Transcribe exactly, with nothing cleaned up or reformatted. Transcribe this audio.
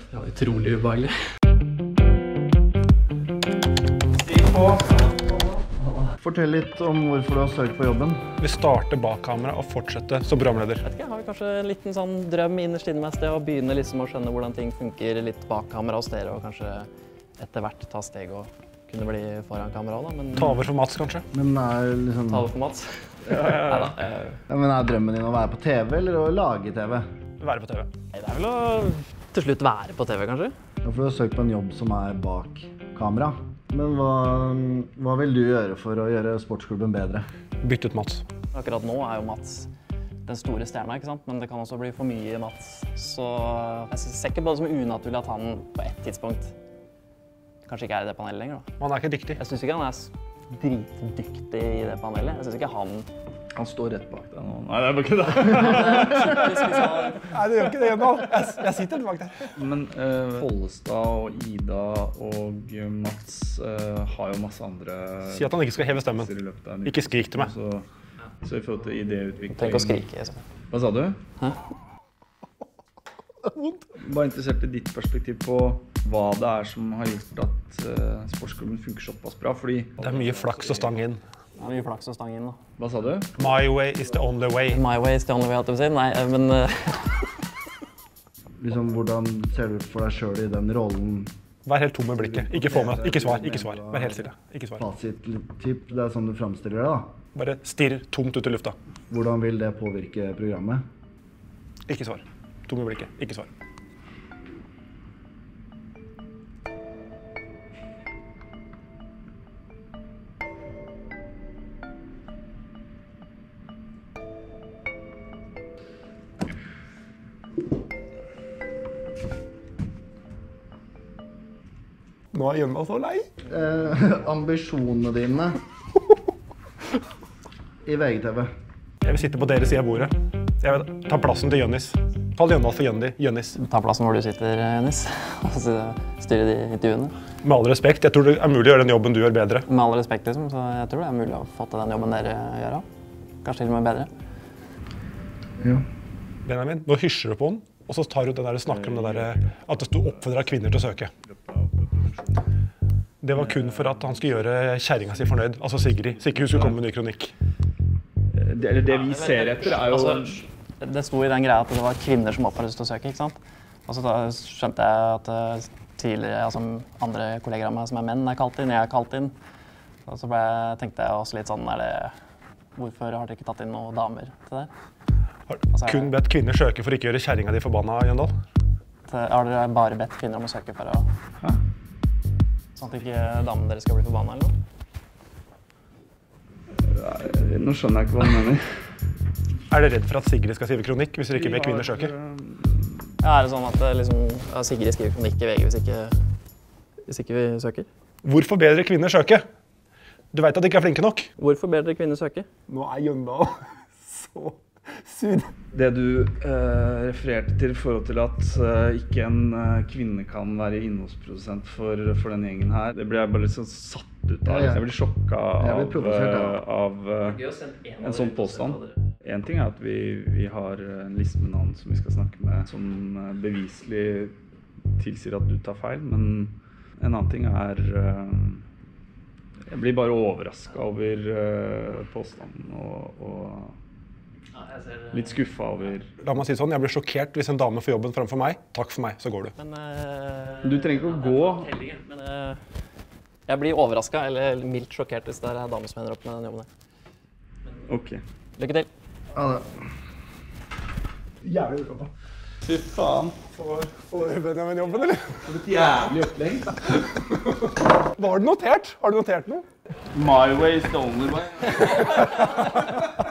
Ja, utrolig ubehagelig. Fortell litt om hvorfor du har søkt på jobben. Vi starter bak kamera og fortsetter som programleder. Jeg vet ikke, jeg har kanskje en liten sånn drøm innerst inne med sted å begynne liksom å skjønne hvordan ting funker litt bak kamera hos dere, og kanskje etter hvert ta steg og kunne bli foran kamera da, men... Ta over for Mats, kanskje? Men er liksom... Ta over for Mats? Ja, ja, ja. Neida, jeg... Ja, men er drømmen din å være på T V eller å lage T V? Være på T V. Nei, det er vel å til slutt være på T V, kanskje? Ja, for du har søkt på en jobb som er bak kamera. Men hva, hva vil du gjøre for å gjøre sportsklubben bedre? Bytte ut Mats. Akkurat nå er jo Mats den store stjerna, ikke sant? Men det kan også bli for mye Mats. Så jeg ser ikke på det som unaturlig at han på et tidspunkt kanskje ikke er i det panelet lenger da. Han er ikke dyktig. Jeg synes ikke han er dritdyktig i det panelet. Jeg synes ikke han... Han står rett bak deg nå. Nei, det er bare ikke det. Nei, det gjør ikke det ennå. Jeg, jeg sitter bak der. Men uh, Follestad og Ida og Mats uh, har jo masse andre... Si at han ikke skal heve stemmen. Ikke skrik til meg. Så, så i forhold til idéutvikling... Tenk å skrike, så. Hva sa du? Hæ? Bare interessert i ditt perspektiv på hva det er som har gjort at uh, sportsklubben funker såpass bra, fordi... Det er mye flaks og stang inn. Det er mye flaks og stang inn da. Hva sa du? My way is the only way. My way is the only way, at du sier. Nei, men... Liksom, hvordan ser du for deg selv i den rollen? Vær helt tom med blikket. Ikke få med. Ikke svar. Ikke svar. Vær helt stille. Ikke svar. Fasit-typ, det er sånn du fremstiller det da. Bare stirr tomt ut i lufta. Hvordan vil det påvirke programmet? Ikke svar. Tom i blikket. Ikke svar. Nå er Jønvald så lei. Eh, ambisjonene dine i V G T V. Jeg vil sitte på deres side av bordet. Jeg vil ta plassen til Jønnis. Kall Jønvald for Jønni. Jønnis. Ta plassen hvor du sitter, Jønnis. Og styre de intervjuene. Med all respekt, jeg tror det er mulig å gjøre den jobben du gjør bedre. Med all respekt, liksom, så jeg tror det er mulig å få til den jobben dere gjør. Kanskje til og med bedre. Ja. Benjamin, nå hysjer du på den, og så tar du det der og snakker om det der at det sto oppfordret kvinner til å søke. Det var kun for at han skulle gjøre kjæringa si fornøyd, altså Sigrid, så ikke hun skulle komme med en ny kronikk. Det, eller det vi ser etter er jo... Altså, det sto i den greia at det var kvinner som oppfordret til å søke, ikke sant? Og så da skjønte jeg at tidligere, altså andre kolleger av meg som er menn er kalt inn, jeg er kalt inn. Og så ble, tenkte jeg også litt sånn, er det, hvorfor har dere ikke tatt inn noen damer til det? Har du kun bedt kvinner søke for ikke å gjøre kjæringa di forbanna, Jøndal? Har dere bare bedt kvinner om å søke for å... Hæ? Sånn at ikke damene dere skal bli forbanna eller noe? Nei, nå skjønner jeg ikke hva du mener. Er dere redd for at Sigrid skal skrive kronikk hvis dere ikke ber kvinner søke? Ja, er det sånn at liksom, ja, Sigrid skriver kronikk i V G hvis ikke, hvis ikke vi søker? Hvorfor ber dere kvinner søke? Du vet at de ikke er flinke nok. Hvorfor ber dere kvinner søke? Nå er Jøndal så sur. Det du eh, refererte til i forhold til at eh, ikke en eh, kvinne kan være innholdsprodusent for, for denne gjengen her, det ble jeg bare litt sånn satt ut av. Jeg blir sjokket av, uh, av uh, en sånn påstand. En ting er at vi, vi har en liste med navn som vi skal snakke med, som uh, beviselig tilsier at du tar feil, men en annen ting er uh, jeg blir bare overrasket over uh, påstanden og, og litt skuffet over... La meg si sånn, jeg blir sjokkert hvis en dame får jobben fremfor meg. Takk for meg, så går du. Men, uh, du trenger ikke å gå. Men, uh, jeg blir overrasket, eller mildt sjokkert hvis det er damer som ender opp med den jobben der. Ok. Lykke til. Ja, det. Jævlig bra. Fy faen. Får, får Benjamin jobben, eller? Det er et jævlig opplegg. Hva har du notert? Har du notert noe? My way is the only way.